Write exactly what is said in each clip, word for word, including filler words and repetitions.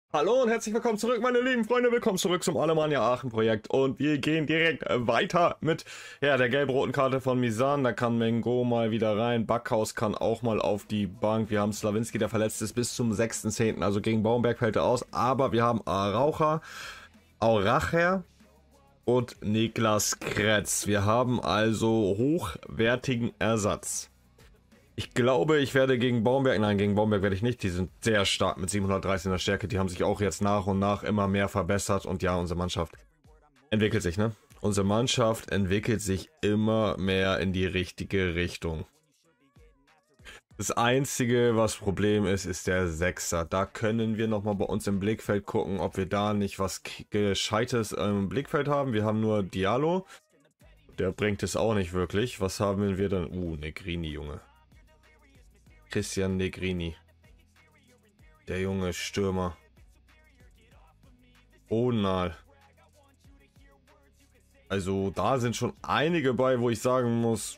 Hallo und herzlich willkommen zurück, meine lieben Freunde. Willkommen zurück zum Alemannia Aachen Projekt. Und wir gehen direkt weiter mit ja, der gelb-roten Karte von Misan. Da kann Mengo mal wieder rein. Backhaus kann auch mal auf die Bank. Wir haben Slawinski, der verletzt ist, bis zum sechsten zehnten Also gegen Baumberg fällt er aus. Aber wir haben Araucher, Auracher und Niklas Kretz. Wir haben also hochwertigen Ersatz. Ich glaube, ich werde gegen Baumberg, nein, gegen Baumberg werde ich nicht, die sind sehr stark mit siebenhundertdreißig in der Stärke, die haben sich auch jetzt nach und nach immer mehr verbessert und ja, unsere Mannschaft entwickelt sich, ne? Unsere Mannschaft entwickelt sich immer mehr in die richtige Richtung. Das einzige, was Problem ist, ist der Sechser. Da können wir nochmal bei uns im Blickfeld gucken, ob wir da nicht was Gescheites im Blickfeld haben. Wir haben nur Diallo, der bringt es auch nicht wirklich. Was haben wir dann? Uh, Negrini, Junge. Christian Negrini. Der junge Stürmer. Onal. Also da sind schon einige bei, wo ich sagen muss.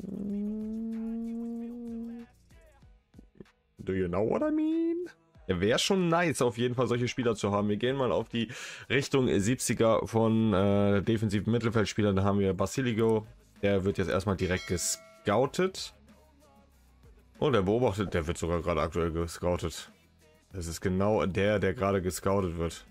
Do you know what I mean? Ja, wäre schon nice, auf jeden Fall solche Spieler zu haben. Wir gehen mal auf die Richtung siebziger von äh, defensiven Mittelfeldspielern. Da haben wir Basiligo. Der wird jetzt erstmal direkt gescoutet. Oh, der beobachtet, der wird sogar gerade aktuell gescoutet. Das ist genau der, der gerade gescoutet wird.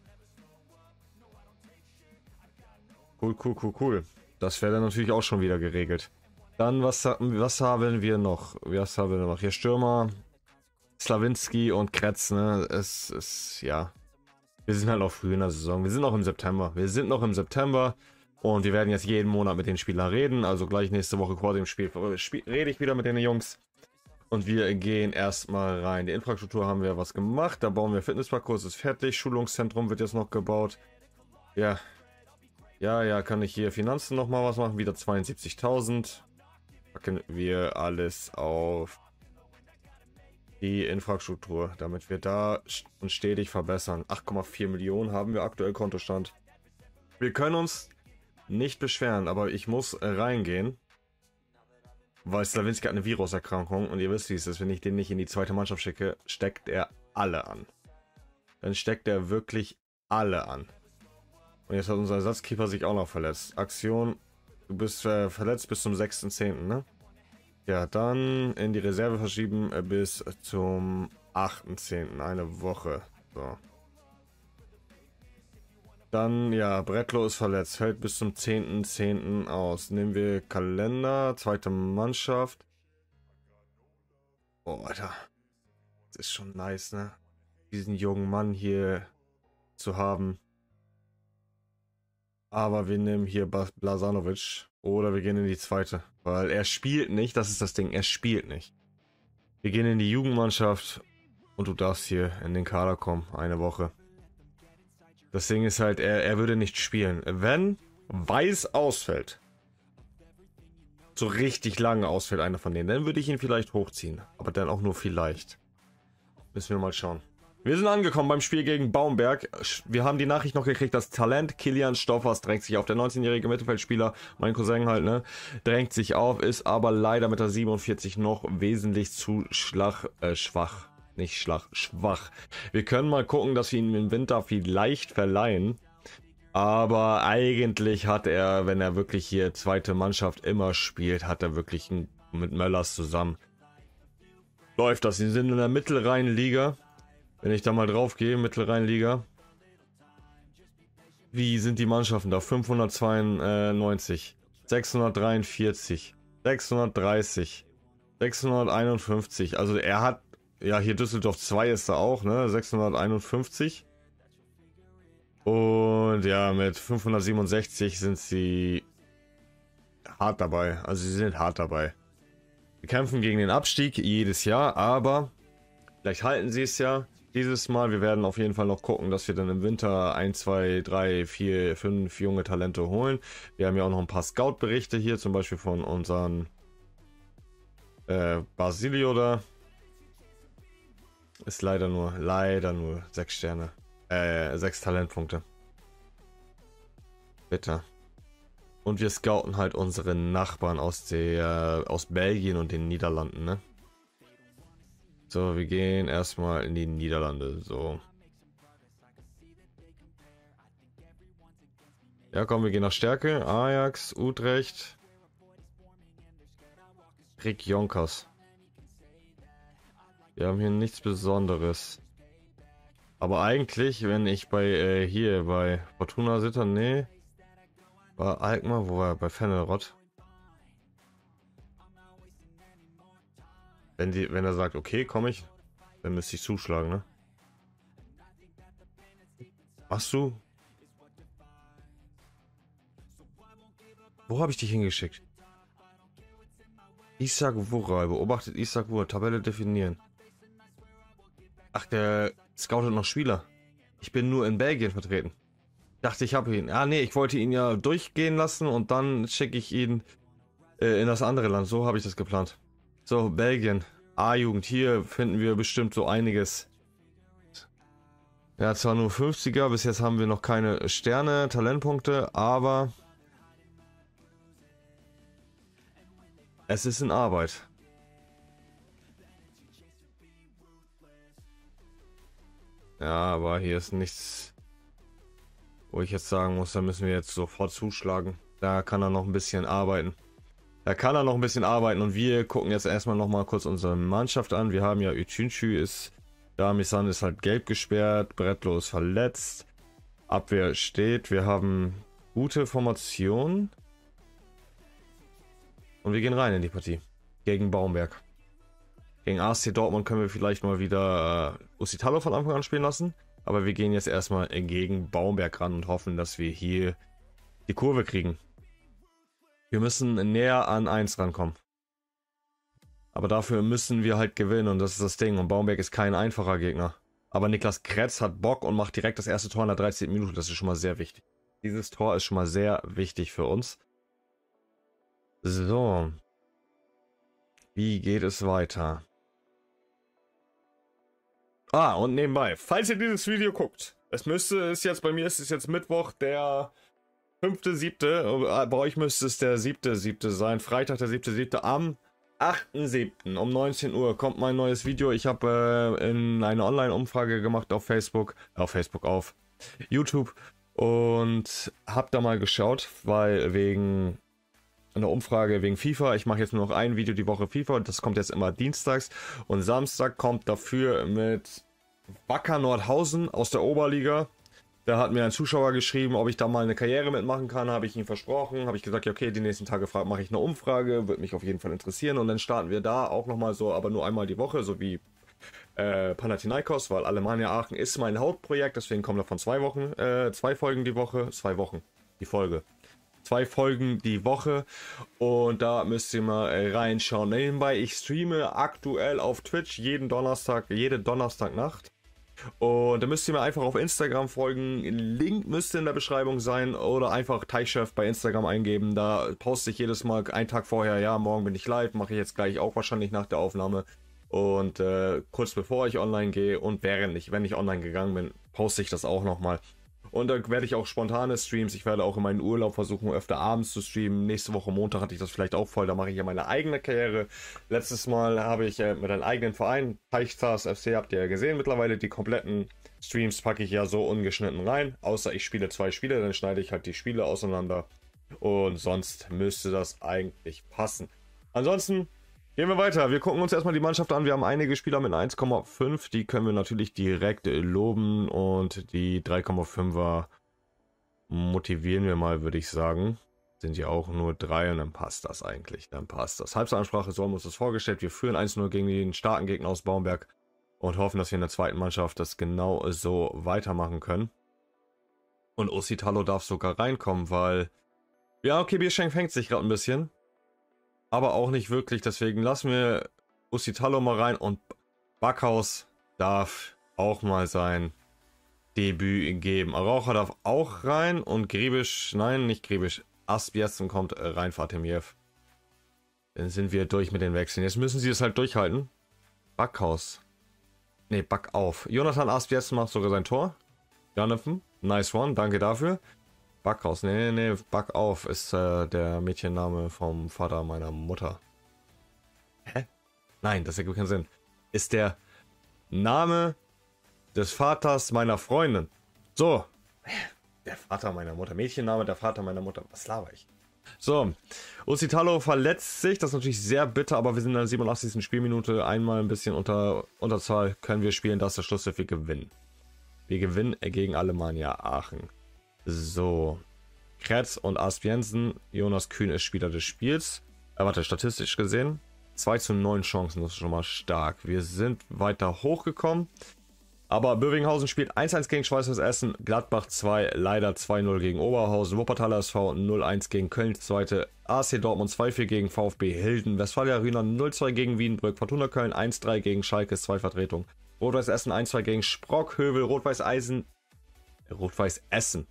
Cool, cool, cool, cool. Das wäre dann natürlich auch schon wieder geregelt. Dann, was, was haben wir noch? Was haben wir noch? Hier Stürmer, Slawinski und Kretz, ne? Es ist, ja. Wir sind halt noch früh in der Saison. Wir sind noch im September. Wir sind noch im September. Und wir werden jetzt jeden Monat mit den Spielern reden. Also gleich nächste Woche vor dem Spiel rede ich wieder mit den Jungs. Und wir gehen erstmal rein. Die Infrastruktur haben wir was gemacht. Da bauen wir Fitnessparcours, ist fertig. Schulungszentrum wird jetzt noch gebaut. Ja. Ja, ja, kann ich hier Finanzen nochmal was machen. Wieder zweiundsiebzigtausend. Packen wir alles auf die Infrastruktur, damit wir da uns stetig verbessern. acht Komma vier Millionen haben wir aktuell Kontostand. Wir können uns nicht beschweren, aber ich muss reingehen. Weil Slawinski hat eine Viruserkrankung und ihr wisst, wie es ist, wenn ich den nicht in die zweite Mannschaft schicke, steckt er alle an. Dann steckt er wirklich alle an. Und jetzt hat unser Ersatzkeeper sich auch noch verletzt. Aktion, du bist äh, verletzt bis zum sechsten zehnten ne? Ja, dann in die Reserve verschieben äh, bis zum achten zehnten eine Woche. So. Dann, ja, Bretlo ist verletzt, fällt bis zum zehnten zehnten aus. Nehmen wir Kalender, zweite Mannschaft. Oh, Alter. Das ist schon nice, ne? Diesen jungen Mann hier zu haben. Aber wir nehmen hier Blazanovic. Oder wir gehen in die zweite. Weil er spielt nicht, das ist das Ding, er spielt nicht. Wir gehen in die Jugendmannschaft. Und du darfst hier in den Kader kommen, eine Woche. Das Ding ist halt, er, er würde nicht spielen. Wenn Weiß ausfällt, so richtig lange ausfällt einer von denen, dann würde ich ihn vielleicht hochziehen. Aber dann auch nur vielleicht. Müssen wir mal schauen. Wir sind angekommen beim Spiel gegen Baumberg. Wir haben die Nachricht noch gekriegt, das Talent Kilian Stoffers drängt sich auf. Der neunzehnjährige Mittelfeldspieler, mein Cousin halt, ne, drängt sich auf, ist aber leider mit der siebenundvierzig noch wesentlich zu schwach, äh, schwach. Nicht schwach, schwach. Wir können mal gucken, dass wir ihn im Winter vielleicht verleihen. Aber eigentlich hat er, wenn er wirklich hier zweite Mannschaft immer spielt, hat er wirklich ein, mit Möllers zusammen. Läuft das. Sie sind in der Mittelrheinliga. Wenn ich da mal drauf gehe, Mittelrheinliga. Wie sind die Mannschaften da? fünfhundertzweiundneunzig, sechshundertdreiundvierzig, sechshundertdreißig, sechshunderteinundfünfzig. Also er hat, ja, hier Düsseldorf zwei ist da auch, ne? sechshunderteinundfünfzig. Und ja, mit fünfhundertsiebenundsechzig sind sie hart dabei. Also sie sind hart dabei. Wir kämpfen gegen den Abstieg jedes Jahr, aber vielleicht halten sie es ja dieses Mal. Wir werden auf jeden Fall noch gucken, dass wir dann im Winter eins, zwei, drei, vier, fünf junge Talente holen. Wir haben ja auch noch ein paar Scout-Berichte hier, zum Beispiel von unseren äh, Basilio da. Ist leider nur, leider nur sechs Sterne. Äh, sechs Talentpunkte. Bitte. Und wir scouten halt unsere Nachbarn aus der, aus Belgien und den Niederlanden, ne? So, wir gehen erstmal in die Niederlande, so. Ja, komm, wir gehen nach Stärke. Ajax, Utrecht. Rick Jonkers. Wir haben hier nichts Besonderes. Aber eigentlich, wenn ich bei, äh, hier, bei Fortuna Sitter, nee. Bei Alkmaar, wo war er? Bei Fennerott. Wenn, die, wenn er sagt, okay, komme ich, dann müsste ich zuschlagen, ne? Machst du? Wo habe ich dich hingeschickt? Isak Wural, beobachtet Isak Wural, Tabelle definieren. Ach, der scoutet noch Spieler. Ich bin nur in Belgien vertreten. Dachte, ich habe ihn. Ah, nee, ich wollte ihn ja durchgehen lassen und dann schicke ich ihn äh, in das andere Land. So habe ich das geplant. So, Belgien. A-Jugend. Hier finden wir bestimmt so einiges. Ja, zwar nur fünfziger. Bis jetzt haben wir noch keine Sterne, Talentpunkte, aber es ist in Arbeit. Ja, aber hier ist nichts, wo ich jetzt sagen muss, da müssen wir jetzt sofort zuschlagen. Da kann er noch ein bisschen arbeiten. Da kann er noch ein bisschen arbeiten und wir gucken jetzt erstmal noch mal kurz unsere Mannschaft an. Wir haben ja Üçüncü ist da, Misan ist halt gelb gesperrt, Bretlo ist verletzt, Abwehr steht, wir haben gute Formation und wir gehen rein in die Partie gegen Baumberg. Gegen A S C Dortmund können wir vielleicht mal wieder äh, Usitalo von Anfang an spielen lassen. Aber wir gehen jetzt erstmal gegen Baumberg ran und hoffen, dass wir hier die Kurve kriegen. Wir müssen näher an eins rankommen. Aber dafür müssen wir halt gewinnen und das ist das Ding. Und Baumberg ist kein einfacher Gegner. Aber Niklas Kretz hat Bock und macht direkt das erste Tor in der dreizehnten Minute. Das ist schon mal sehr wichtig. Dieses Tor ist schon mal sehr wichtig für uns. So. Wie geht es weiter? Ah, und nebenbei, falls ihr dieses Video guckt, es müsste, ist jetzt, bei mir ist es jetzt Mittwoch, der fünfte siebte, bei euch müsste es der siebte siebte sein, Freitag der siebte siebte, am achten siebten um neunzehn Uhr kommt mein neues Video. Ich habe äh, in eine Online-Umfrage gemacht auf Facebook, auf Facebook, auf YouTube und habe da mal geschaut, weil wegen eine Umfrage wegen FIFA. Ich mache jetzt nur noch ein Video die Woche FIFA und das kommt jetzt immer dienstags. Und Samstag kommt dafür mit Wacker Nordhausen aus der Oberliga. Da hat mir ein Zuschauer geschrieben, ob ich da mal eine Karriere mitmachen kann. Habe ich ihm versprochen. Habe ich gesagt, ja, okay, die nächsten Tage mache ich eine Umfrage. Würde mich auf jeden Fall interessieren. Und dann starten wir da auch nochmal so, aber nur einmal die Woche, so wie äh, Panathinaikos, weil Alemannia Aachen ist mein Hauptprojekt. Deswegen kommen davon zwei Wochen, äh, zwei Folgen die Woche. Zwei Wochen die Folge. Zwei Folgen die Woche und da müsst ihr mal reinschauen. Nebenbei, ich streame aktuell auf Twitch jeden Donnerstag, jede Donnerstagnacht. Und da müsst ihr mir einfach auf Instagram folgen. Link müsste in der Beschreibung sein oder einfach Teichchef bei Instagram eingeben. Da poste ich jedes Mal einen Tag vorher, ja, morgen bin ich live, mache ich jetzt gleich auch wahrscheinlich nach der Aufnahme. Und äh, kurz bevor ich online gehe und während ich, wenn ich online gegangen bin, poste ich das auch nochmal. Und da werde ich auch spontane Streams, ich werde auch in meinen Urlaub versuchen, öfter abends zu streamen. Nächste Woche Montag hatte ich das vielleicht auch voll, da mache ich ja meine eigene Karriere. Letztes Mal habe ich äh, mit einem eigenen Verein, Teichstars F C, habt ihr ja gesehen mittlerweile, die kompletten Streams packe ich ja so ungeschnitten rein. Außer ich spiele zwei Spiele, dann schneide ich halt die Spiele auseinander. Und sonst müsste das eigentlich passen. Ansonsten gehen wir weiter. Wir gucken uns erstmal die Mannschaft an. Wir haben einige Spieler mit eins Komma fünf. Die können wir natürlich direkt loben. Und die drei Komma fünfer motivieren wir mal, würde ich sagen. Sind ja auch nur drei und dann passt das eigentlich. Dann passt das. Halbzeitansprache, so haben wir uns das vorgestellt. Wir führen eins null gegen den starken Gegner aus Baumberg. Und hoffen, dass wir in der zweiten Mannschaft das genau so weitermachen können. Und Usitalo darf sogar reinkommen, weil... Ja, okay, Bierschenk fängt sich gerade ein bisschen. Aber auch nicht wirklich, deswegen lassen wir Usitalo mal rein und Backhaus darf auch mal sein Debüt geben. Araucha darf auch rein und Griebisch, nein, nicht Griebisch, Asbjessen kommt rein für Artemiev. Dann sind wir durch mit den Wechseln. Jetzt müssen sie es halt durchhalten. Backhaus. Ne, Back auf. Jonathan Asbjessen macht sogar sein Tor. Jonathan, nice one, danke dafür. Backhaus, nee, nee, Back auf ist äh, der Mädchenname vom Vater meiner Mutter. Hä? Nein, das ergibt keinen Sinn. Ist der Name des Vaters meiner Freundin. So. der Vater meiner Mutter. Mädchenname, der Vater meiner Mutter. Was laber ich? So, Usitalo verletzt sich. Das ist natürlich sehr bitter, aber wir sind in der siebenundachtzigsten Spielminute. Einmal ein bisschen unter Unterzahl können wir spielen. Das ist der Schluss, wir gewinnen. Wir gewinnen gegen Alemannia Aachen. So. Kretz und Asp Jensen. Jonas Kühn ist Spieler des Spiels. Äh, warte, statistisch gesehen. zwei zu neun Chancen, das ist schon mal stark. Wir sind weiter hochgekommen. Aber Bövinghausen spielt eins eins gegen Schweißers Essen. Gladbach zwei, leider zwei null gegen Oberhausen. Wuppertaler S V null eins gegen Köln, zweite. A C Dortmund zwei vier gegen VfB Hilden. Westfalia Rüner null zwei gegen Wiedenbrück. Fortuna Köln eins drei gegen Schalke, zwei Vertretung. Rot-Weiß Essen eins zwei gegen Sprockhövel. Rot-Weiß Eisen. Rot-Weiß Essen.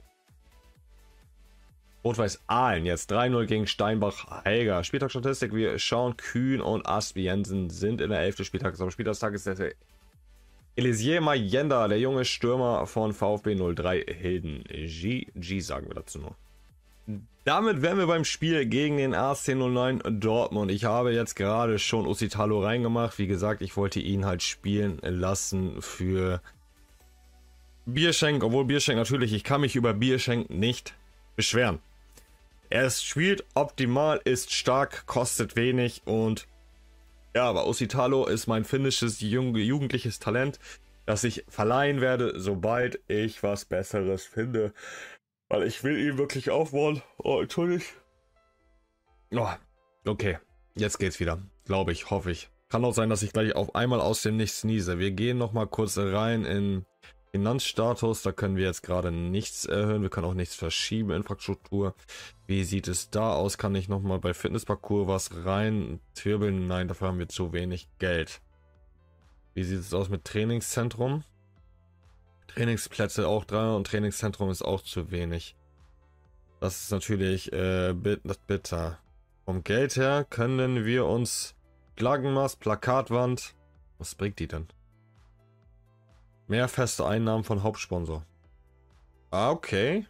Rot-Weiß Aalen jetzt drei null gegen Steinbach-Heiger. Spieltagsstatistik, wir schauen, Kühn und Asp Jensen sind in der elften Spieltags. Am Spieltagstag ist der Elisier Mayenda, der junge Stürmer von VfB null drei Hilden. G G sagen wir dazu nur. Damit wären wir beim Spiel gegen den A S C null neun Dortmund. Ich habe jetzt gerade schon Usitalo reingemacht. Wie gesagt, ich wollte ihn halt spielen lassen für Bierschenk. Obwohl Bierschenk natürlich, ich kann mich über Bierschenk nicht beschweren. Er ist, spielt optimal, ist stark, kostet wenig und ja, aber Usitalo ist mein finnisches jung, jugendliches Talent, das ich verleihen werde, sobald ich was Besseres finde. Weil ich will ihn wirklich aufbauen. Oh, entschuldigt. Oh, okay, jetzt geht's wieder. Glaube ich, hoffe ich. Kann auch sein, dass ich gleich auf einmal aus dem Nichts niese. Wir gehen nochmal kurz rein in Finanzstatus. Da können wir jetzt gerade nichts erhöhen. Wir können auch nichts verschieben. Infrastruktur. Wie sieht es da aus? Kann ich nochmal bei Fitnessparcours was rein zwirbeln? Nein, dafür haben wir zu wenig Geld. Wie sieht es aus mit Trainingszentrum? Trainingsplätze auch dran und Trainingszentrum ist auch zu wenig. Das ist natürlich äh, bitter. Vom Geld her können wir uns Flaggenmast, Plakatwand. Was bringt die denn? Mehr feste Einnahmen von Hauptsponsor. Ah, okay.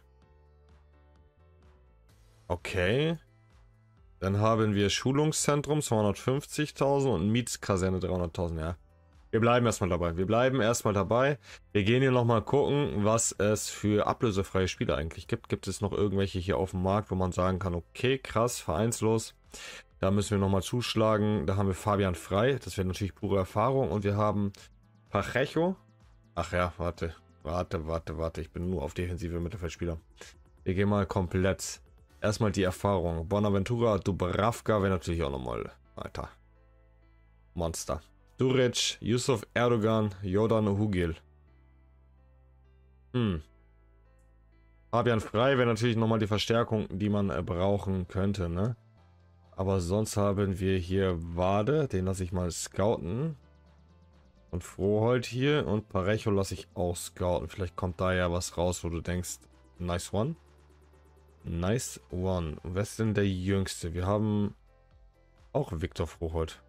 Okay. Dann haben wir Schulungszentrum zweihundertfünfzigtausend und Mietskaserne dreihunderttausend. Ja. Wir bleiben erstmal dabei. Wir bleiben erstmal dabei. Wir gehen hier nochmal gucken, was es für ablösefreie Spiele eigentlich gibt. Gibt es noch irgendwelche hier auf dem Markt, wo man sagen kann, okay, krass, vereinslos. Da müssen wir nochmal zuschlagen. Da haben wir Fabian Frei. Das wäre natürlich pure Erfahrung. Und wir haben Pacheco. Ach ja, warte. Warte, warte, warte. Ich bin nur auf defensive Mittelfeldspieler. Wir gehen mal komplett. Erstmal die Erfahrung. Bonaventura, Dubravka wäre natürlich auch nochmal weiter. Monster. Duric, Yusuf Erdogan, Jordan Hugil. Hm. Fabian Frei wäre natürlich nochmal die Verstärkung, die man äh, brauchen könnte, ne? Aber sonst haben wir hier Wade, den lasse ich mal scouten. Und Froholt hier und Parejo lasse ich auch scouten. Vielleicht kommt da ja was raus, wo du denkst, nice one. Nice one. Wer ist denn der Jüngste? Wir haben auch Viktor Froholt.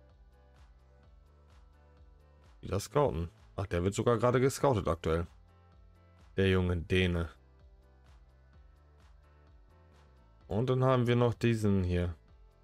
Wieder scouten. Ach, der wird sogar gerade gescoutet aktuell. Der junge Däne. Und dann haben wir noch diesen hier.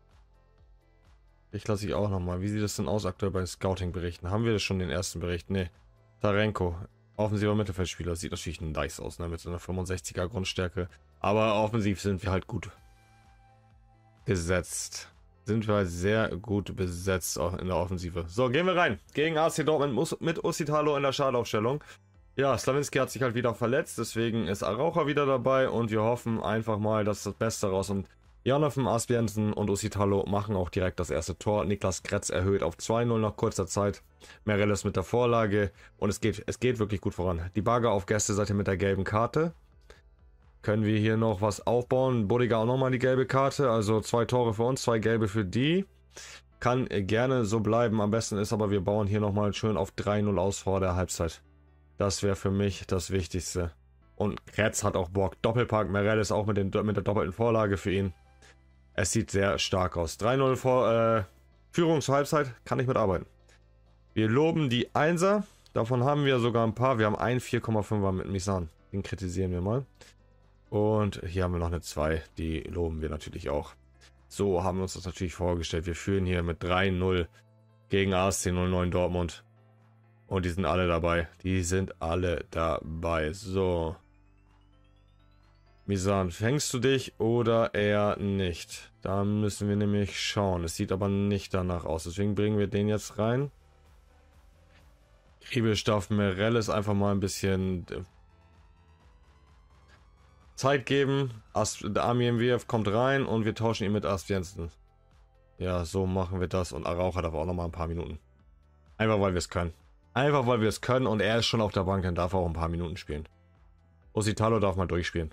Ich lasse ich auch nochmal. Wie sieht es denn aus aktuell bei Scouting-Berichten? Haben wir schon den ersten Bericht? Ne. Tarenko. Offensiver Mittelfeldspieler. Sieht natürlich nice aus, ne? Mit so einer fünfundsechziger Grundstärke. Aber offensiv sind wir halt gut gesetzt. Sind wir sehr gut besetzt auch in der Offensive. So, gehen wir rein. Gegen A S C Dortmund mit Usitalo in der Startaufstellung. Ja, Slawinski hat sich halt wieder verletzt, deswegen ist Araucha wieder dabei und wir hoffen einfach mal, dass das Beste raus und Jonathan, Asp Jensen und Usitalo machen auch direkt das erste Tor. Niklas Kretz erhöht auf zwei null nach kurzer Zeit. Merelles mit der Vorlage und es geht, es geht wirklich gut voran. Die Bagger auf Gästeseite mit der gelben Karte. Können wir hier noch was aufbauen? Bodiger auch nochmal die gelbe Karte. Also zwei Tore für uns, zwei gelbe für die. Kann gerne so bleiben. Am besten ist aber, wir bauen hier nochmal schön auf drei null aus vor der Halbzeit. Das wäre für mich das Wichtigste. Und Kretz hat auch Bock. Doppelpack, Merelles auch mit, den, mit der doppelten Vorlage für ihn. Es sieht sehr stark aus. drei null vor äh, Führung zur Halbzeit. Kann ich mitarbeiten. Wir loben die Einser. Davon haben wir sogar ein paar. Wir haben einen vier Komma fünfer mit Misan. Den kritisieren wir mal. Und hier haben wir noch eine zwei, die loben wir natürlich auch. So haben wir uns das natürlich vorgestellt. Wir führen hier mit drei null gegen A S C null neun Dortmund. Und die sind alle dabei. Die sind alle dabei. So. Misan, fängst du dich oder eher nicht? Da müssen wir nämlich schauen. Es sieht aber nicht danach aus. Deswegen bringen wir den jetzt rein. Kribisch darf Merelles einfach mal ein bisschen Zeit geben. Ast der Army M W F kommt rein und wir tauschen ihn mit Ast Jensen. Ja, so machen wir das. Und Araucha darf auch noch mal ein paar Minuten. Einfach weil wir es können. Einfach weil wir es können und er ist schon auf der Bank, dann darf er auch ein paar Minuten spielen. Ositalo darf mal durchspielen.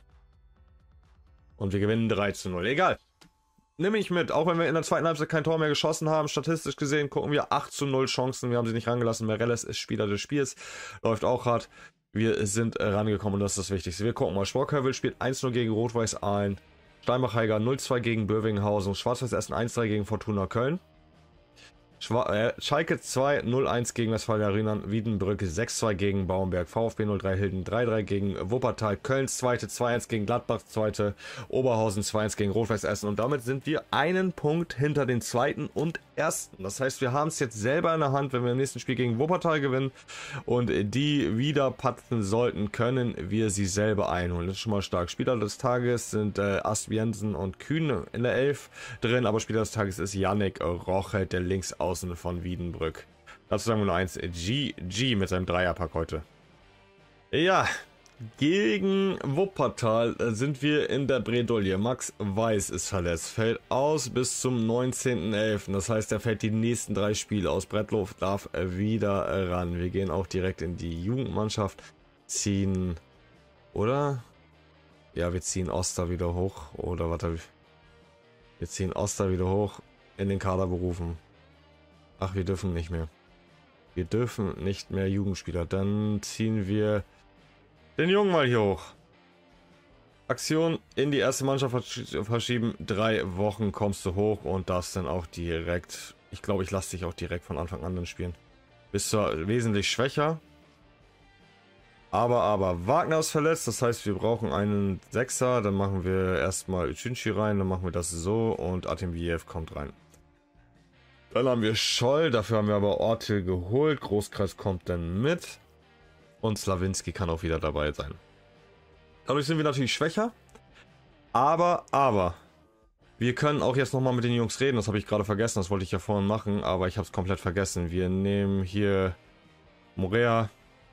Und wir gewinnen drei zu null. Egal. Nimm ich mit. Auch wenn wir in der zweiten Halbzeit kein Tor mehr geschossen haben. Statistisch gesehen gucken wir acht zu null Chancen. Wir haben sie nicht rangelassen. Merelles ist Spieler des Spiels. Läuft auch hart. Wir sind rangekommen und das ist das Wichtigste. Wir gucken mal. Sportkövel spielt eins null gegen Rot-Weiß Aalen. Steinbach-Heiger null zwei gegen Bövinghausen. Schwarz-Weiß Essen eins drei gegen Fortuna Köln. Schwa äh, Schalke zwei null eins gegen Westfalia Rheinland, Wiedenbrück sechs zwei gegen Bauenberg, VfB null drei Hilden drei drei gegen Wuppertal, Kölns zweite zwei eins gegen Gladbach zweite, Oberhausen zwei eins gegen Rot-Weiß Essen und damit sind wir einen Punkt hinter den zweiten und ersten. Das heißt, wir haben es jetzt selber in der Hand, wenn wir im nächsten Spiel gegen Wuppertal gewinnen und die wieder patzen sollten, können wir sie selber einholen. Das ist schon mal stark. Spieler des Tages sind äh, Ast Jensen und Kühn in der Elf drin, aber Spieler des Tages ist Yannick Roche, der links außen von Wiedenbrück. Dazu sagen wir nur eins, G G mit seinem Dreierpack heute. Ja, gegen Wuppertal sind wir in der Bredouille. Max Weiß ist verletzt, fällt aus bis zum neunzehnten elften Das heißt, er fällt die nächsten drei Spiele aus. Brettlow darf wieder ran. Wir gehen auch direkt in die Jugendmannschaft, ziehen, oder? Ja, wir ziehen Oster wieder hoch, oder warte, wir ziehen Oster wieder hoch, in den Kader berufen. Ach, wir dürfen nicht mehr. Wir dürfen nicht mehr Jugendspieler. Dann ziehen wir den Jungen mal hier hoch. Aktion in die erste Mannschaft verschieben. Drei Wochen kommst du hoch und darfst dann auch direkt... Ich glaube, ich lasse dich auch direkt von Anfang an dann spielen. Bist zwar wesentlich schwächer. Aber, aber, Wagner ist verletzt. Das heißt, wir brauchen einen Sechser. Dann machen wir erstmal Uchinchi rein. Dann machen wir das so und Artemiev kommt rein. Dann haben wir Scholl. Dafür haben wir aber Ortel geholt. Großkreis kommt dann mit. Und Slawinski kann auch wieder dabei sein. Dadurch sind wir natürlich schwächer. Aber, aber. Wir können auch jetzt nochmal mit den Jungs reden. Das habe ich gerade vergessen. Das wollte ich ja vorhin machen. Aber ich habe es komplett vergessen. Wir nehmen hier Morea.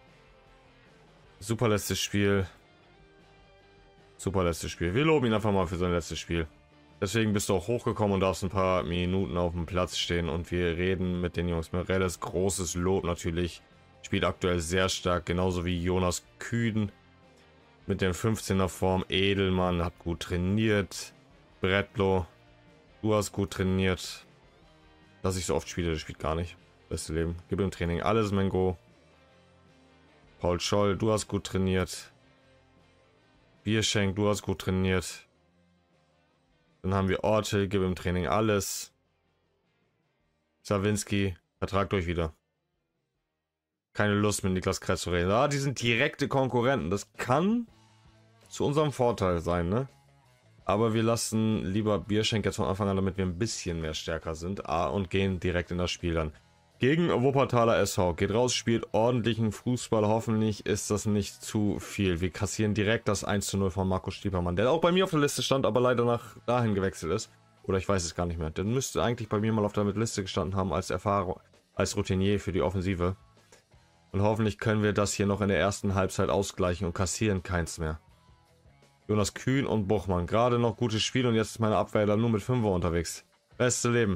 Super letztes Spiel. Super letztes Spiel. Wir loben ihn einfach mal für sein letztes Spiel. Deswegen bist du auch hochgekommen und darfst ein paar Minuten auf dem Platz stehen. Und wir reden mit den Jungs. Merelles, großes Lob natürlich. Spielt aktuell sehr stark, genauso wie Jonas Kühn mit dem fünfzehner Form. Edelmann hat gut trainiert. Brettlow, du hast gut trainiert. Dass ich so oft spiele, das spielt gar nicht. Beste Leben. Gib im Training alles, Mengo. Paul Scholl, du hast gut trainiert. Bierschenk, du hast gut trainiert. Dann haben wir Orte, gib im Training alles. Sawinski, vertragt euch wieder. Keine Lust mit Niklas Kretz zu reden. Ah, die sind direkte Konkurrenten. Das kann zu unserem Vorteil sein, ne? Aber wir lassen lieber Bierschenk jetzt von Anfang an, damit wir ein bisschen mehr stärker sind. Ah, und gehen direkt in das Spiel dann. Gegen Wuppertaler S V. Geht raus, spielt ordentlichen Fußball. Hoffentlich ist das nicht zu viel. Wir kassieren direkt das eins zu null von Markus Stiepermann, der auch bei mir auf der Liste stand, aber leider nach dahin gewechselt ist. Oder ich weiß es gar nicht mehr. Der müsste eigentlich bei mir mal auf der Liste gestanden haben als Erfahrung, als Routinier für die Offensive. Und hoffentlich können wir das hier noch in der ersten Halbzeit ausgleichen und kassieren keins mehr. Jonas Kühn und Buchmann. Gerade noch gutes Spiel und jetzt ist meine Abwehr dann nur mit Fünfer unterwegs. Beste Leben.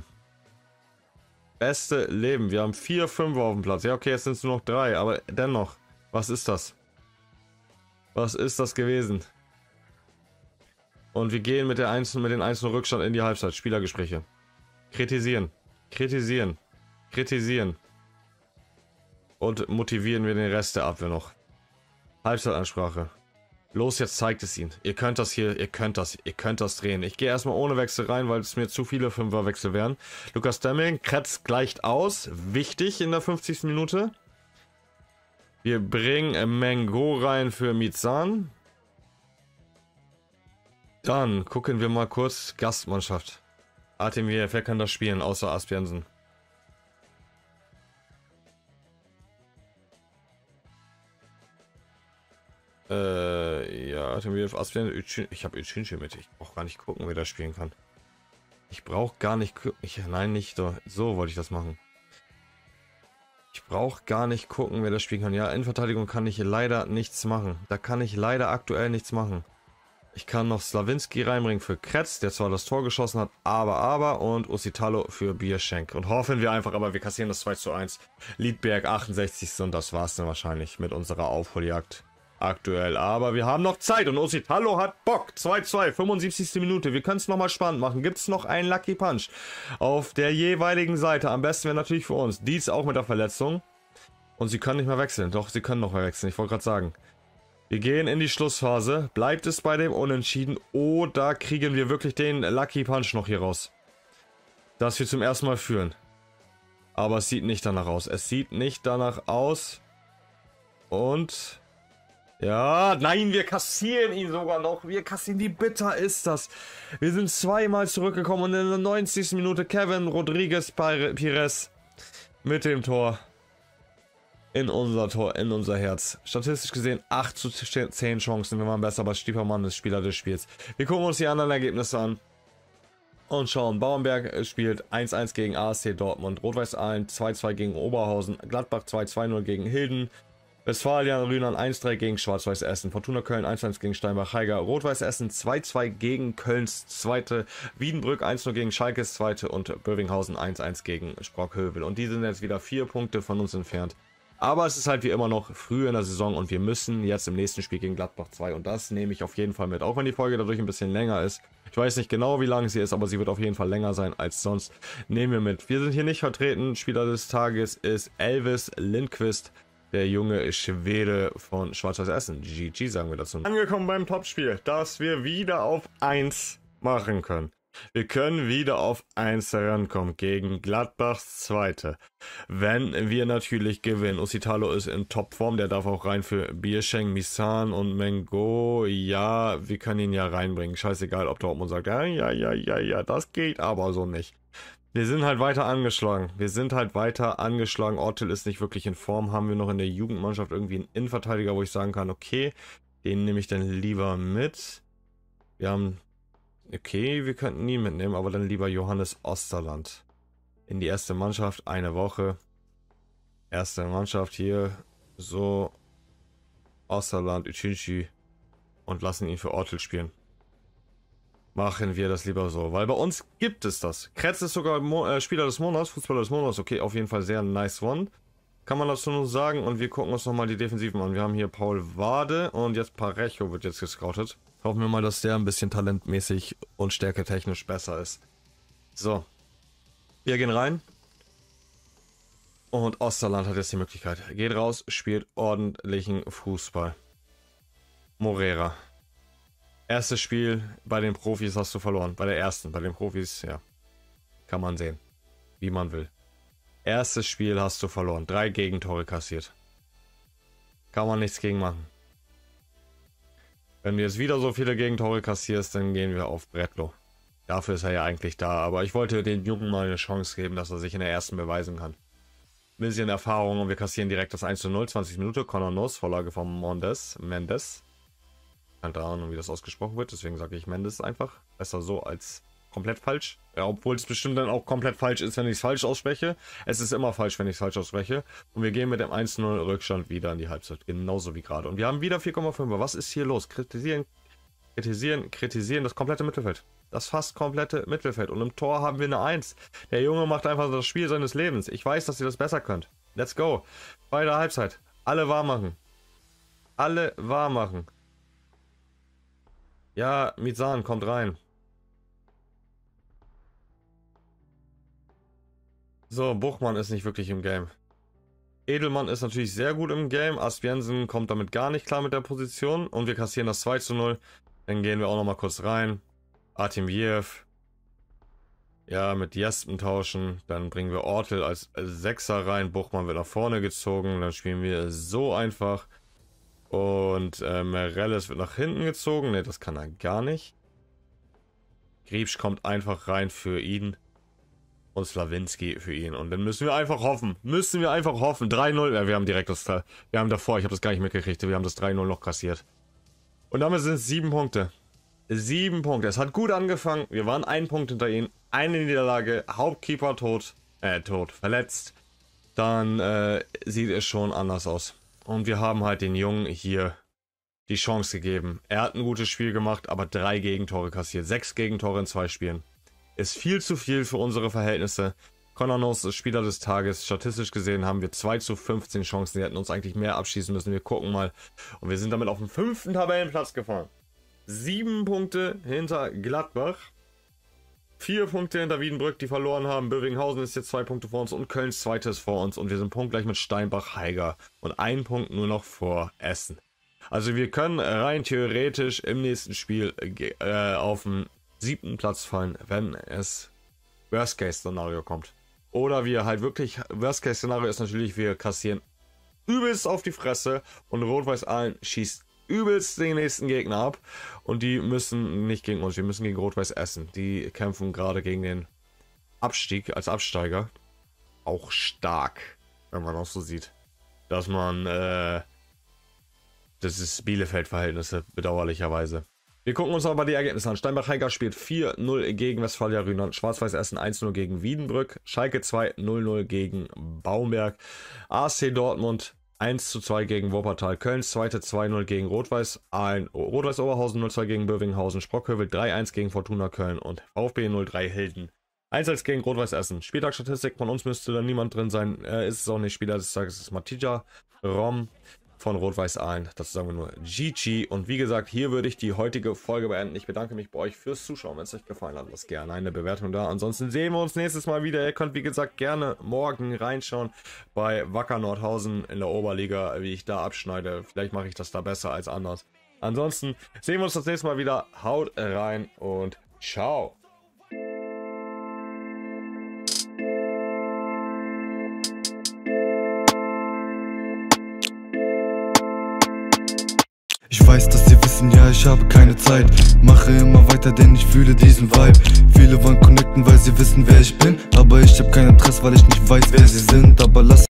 Beste Leben. Wir haben vier Fünfer auf dem Platz. Ja, okay, jetzt sind es nur noch drei, aber dennoch. Was ist das? Was ist das gewesen? Und wir gehen mit, der einzelnen, mit den einzelnen Rückstand in die Halbzeit. Spielergespräche. Kritisieren. Kritisieren. Kritisieren. Und motivieren wir den Rest der Abwehr noch. Halbzeitansprache. Los, jetzt zeigt es ihnen. Ihr könnt das hier, ihr könnt das, ihr könnt das drehen. Ich gehe erstmal ohne Wechsel rein, weil es mir zu viele Fünferwechsel wären. Lukas Demming, Kretz gleicht aus. Wichtig in der fünfzigsten Minute. Wir bringen Mengo rein für Mizan. Dann gucken wir mal kurz Gastmannschaft. Artemiev, wer kann das spielen, außer Asbjörnsen? Äh, Ja, ich habe Ucinci mit. Ich brauche gar nicht gucken, wer da spielen kann. Ich brauche gar nicht gucken. Ich, nein, nicht so. So wollte ich das machen. Ich brauche gar nicht gucken, wer das spielen kann. Ja, in Verteidigung kann ich leider nichts machen. Da kann ich leider aktuell nichts machen. Ich kann noch Slawinski reinbringen für Kretz, der zwar das Tor geschossen hat, aber, aber, und Usitalo für Bierschenk. Und hoffen wir einfach, aber wir kassieren das zwei zu eins. Liedberg achtundsechzigste und das war's dann wahrscheinlich mit unserer Aufholjagd aktuell. Aber wir haben noch Zeit und Usitalo hat Bock. zwei zu zwei, fünfundsiebzigste Minute. Wir können es nochmal spannend machen. Gibt es noch einen Lucky Punch auf der jeweiligen Seite? Am besten wäre natürlich für uns. Dies auch mit der Verletzung. Und sie können nicht mehr wechseln. Doch, sie können noch mehr wechseln. Ich wollte gerade sagen. Wir gehen in die Schlussphase. Bleibt es bei dem Unentschieden oder kriegen wir wirklich den Lucky Punch noch hier raus? Dass wir zum ersten Mal führen. Aber es sieht nicht danach aus. Es sieht nicht danach aus. Und... ja, nein, wir kassieren ihn sogar noch. Wir kassieren, wie bitter ist das? Wir sind zweimal zurückgekommen und in der neunzigsten Minute Kevin Rodriguez Pires mit dem Tor. In unser Tor, in unser Herz. Statistisch gesehen acht zu zehn Chancen. Wir waren besser, aber Stiepermann ist Spieler des Spiels. Wir gucken uns die anderen Ergebnisse an. Und schauen. Bauernberg spielt eins eins gegen A S C Dortmund. Rot-Weiß Aalen zwei zwei gegen Oberhausen. Gladbach zwei zwei null gegen Hilden. Westfalia Rühnern eins drei gegen Schwarz-Weiß Essen. Fortuna Köln eins eins gegen Steinbach-Heiger. Rot-Weiß Essen zwei zwei gegen Kölns Zweite. Wiedenbrück eins null gegen Schalkes Zweite. Und Bövinghausen eins eins gegen Sprockhövel. Und die sind jetzt wieder vier Punkte von uns entfernt. Aber es ist halt wie immer noch früh in der Saison und wir müssen jetzt im nächsten Spiel gegen Gladbach zwei. Und das nehme ich auf jeden Fall mit. Auch wenn die Folge dadurch ein bisschen länger ist. Ich weiß nicht genau, wie lang sie ist, aber sie wird auf jeden Fall länger sein als sonst. Nehmen wir mit. Wir sind hier nicht vertreten. Spieler des Tages ist Elvis Lindqvist. Der junge Schwede von Schwarz-Weiß Essen. G G sagen wir dazu. Angekommen beim Topspiel, dass wir wieder auf eins machen können. Wir können wieder auf eins herankommen gegen Gladbachs Zweite. Wenn wir natürlich gewinnen. Usitalo ist in Topform, der darf auch rein für Bierschenk, Misan und Mengo. Ja, wir können ihn ja reinbringen. Scheißegal, ob Dortmund sagt, ja, ja, ja, ja, ja, das geht aber so nicht. Wir sind halt weiter angeschlagen. Wir sind halt weiter angeschlagen. Ortel ist nicht wirklich in Form. Haben wir noch in der Jugendmannschaft irgendwie einen Innenverteidiger, wo ich sagen kann, okay, den nehme ich dann lieber mit. Wir haben... okay, wir könnten nie mitnehmen, aber dann lieber Johannes Osterland. In die erste Mannschaft, eine Woche. Erste Mannschaft hier, so. Osterland, Ucinci. Und lassen ihn für Ortel spielen. Machen wir das lieber so, weil bei uns gibt es das. Kretz ist sogar Mo äh, Spieler des Monats, Fußballer des Monats. Okay, auf jeden Fall sehr nice one. Kann man dazu nur sagen und wir gucken uns nochmal die Defensiven an. Wir haben hier Paul Wade und jetzt Parejo wird jetzt gescoutet. Hoffen wir mal, dass der ein bisschen talentmäßig und stärketechnisch besser ist. So. Wir gehen rein. Und Osterland hat jetzt die Möglichkeit. Geht raus, spielt ordentlichen Fußball. Morera. Erstes Spiel bei den Profis hast du verloren. Bei der ersten, bei den Profis, ja. Kann man sehen. Wie man will. Erstes Spiel hast du verloren. Drei Gegentore kassiert. Kann man nichts gegen machen. Wenn du jetzt wieder so viele Gegentore kassierst, dann gehen wir auf Bretlo. Dafür ist er ja eigentlich da. Aber ich wollte den Jungen mal eine Chance geben, dass er sich in der ersten beweisen kann. Ein bisschen Erfahrung und wir kassieren direkt das eins zu null. zwanzig Minuten. Conor Nuss, Vorlage von Mendes. Mendes. Keine Ahnung, wie das ausgesprochen wird. Deswegen sage ich Mendes einfach. Besser so als komplett falsch. Ja, obwohl es bestimmt dann auch komplett falsch ist, wenn ich es falsch ausspreche. Es ist immer falsch, wenn ich es falsch ausspreche. Und wir gehen mit dem eins zu null Rückstand wieder in die Halbzeit. Genauso wie gerade. Und wir haben wieder vier Komma fünf. Was ist hier los? Kritisieren, kritisieren, kritisieren. Das komplette Mittelfeld. Das fast komplette Mittelfeld. Und im Tor haben wir eine eins. Der Junge macht einfach das Spiel seines Lebens. Ich weiß, dass ihr das besser könnt. Let's go. Bei der Halbzeit. Alle wahr machen. Alle wahr machen. Ja, Mizan kommt rein. So, Buchmann ist nicht wirklich im Game. Edelmann ist natürlich sehr gut im Game. Asbjensen kommt damit gar nicht klar mit der Position. Und wir kassieren das zwei zu null. Dann gehen wir auch noch mal kurz rein. Artemjev. Ja, mit Jespen tauschen. Dann bringen wir Ortel als Sechser rein. Buchmann wird nach vorne gezogen. Dann spielen wir so einfach. Und äh, Merelles wird nach hinten gezogen. Ne, das kann er gar nicht. Griebsch kommt einfach rein für ihn. Und Slawinski für ihn. Und dann müssen wir einfach hoffen. Müssen wir einfach hoffen. drei null. Ja, wir haben direkt das... Wir haben davor, ich habe das gar nicht mitgekriegt. Wir haben das drei null noch kassiert. Und damit sind es sieben Punkte. Sieben Punkte. Es hat gut angefangen. Wir waren einen Punkt hinter ihnen. Eine Niederlage. Hauptkeeper tot. Äh, tot. Verletzt. Dann äh, sieht es schon anders aus. Und wir haben halt den Jungen hier die Chance gegeben. Er hat ein gutes Spiel gemacht, aber drei Gegentore kassiert. Sechs Gegentore in zwei Spielen. Ist viel zu viel für unsere Verhältnisse. Konanos ist Spieler des Tages. Statistisch gesehen haben wir zwei zu fünfzehn Chancen. Die hätten uns eigentlich mehr abschießen müssen. Wir gucken mal. Und wir sind damit auf den fünften Tabellenplatz gefahren. Sieben Punkte hinter Gladbach. Vier Punkte hinter Wiedenbrück, die verloren haben. Bövinghausen ist jetzt zwei Punkte vor uns und Kölns zweites vor uns. Und wir sind punktgleich mit Steinbach-Heiger. Und ein Punkt nur noch vor Essen. Also wir können rein theoretisch im nächsten Spiel äh, auf den siebten Platz fallen, wenn es Worst-Case-Szenario kommt. Oder wir halt wirklich, Worst-Case-Szenario ist natürlich, wir kassieren übelst auf die Fresse und Rot-Weiß Aalen schießt übelst den nächsten Gegner ab. Und die müssen nicht gegen uns, wir müssen gegen Rot-Weiß Essen. Die kämpfen gerade gegen den Abstieg als Absteiger. Auch stark, wenn man auch so sieht. Dass man, äh, das ist Bielefeld-Verhältnisse, bedauerlicherweise. Wir gucken uns aber die Ergebnisse an. Steinbach-Heiger spielt vier null gegen Westfalia Rühnern. Schwarz-Weiß Essen eins null gegen Wiedenbrück. Schalke zwei null null gegen Baumberg. A S C Dortmund eins zu zwei gegen Wuppertal. Kölns zweite zwei null gegen Rot-Weiß Aalen. Rot-Weiß Oberhausen null zwei gegen Bövinghausen. Sprockhövel drei eins gegen Fortuna Köln. Und VfB null drei Hilden eins eins gegen Rot-Weiß Essen. Spieltagsstatistik, von uns müsste da niemand drin sein. Äh, ist es auch nicht. Spieler des Tages ist Matija Rom von Rot-Weiß Aalen. Dazu sagen wir nur G G. Und wie gesagt, hier würde ich die heutige Folge beenden. Ich bedanke mich bei euch fürs Zuschauen. Wenn es euch gefallen hat, lasst gerne eine Bewertung da. Ansonsten sehen wir uns nächstes Mal wieder. Ihr könnt, wie gesagt, gerne morgen reinschauen bei Wacker Nordhausen in der Oberliga, wie ich da abschneide. Vielleicht mache ich das da besser als anders. Ansonsten sehen wir uns das nächste Mal wieder. Haut rein und ciao. Ich weiß, dass sie wissen, ja, ich habe keine Zeit. Mache immer weiter, denn ich fühle diesen Vibe. Viele wollen connecten, weil sie wissen, wer ich bin. Aber ich hab kein Interesse, weil ich nicht weiß, wer sie sind. Aber lass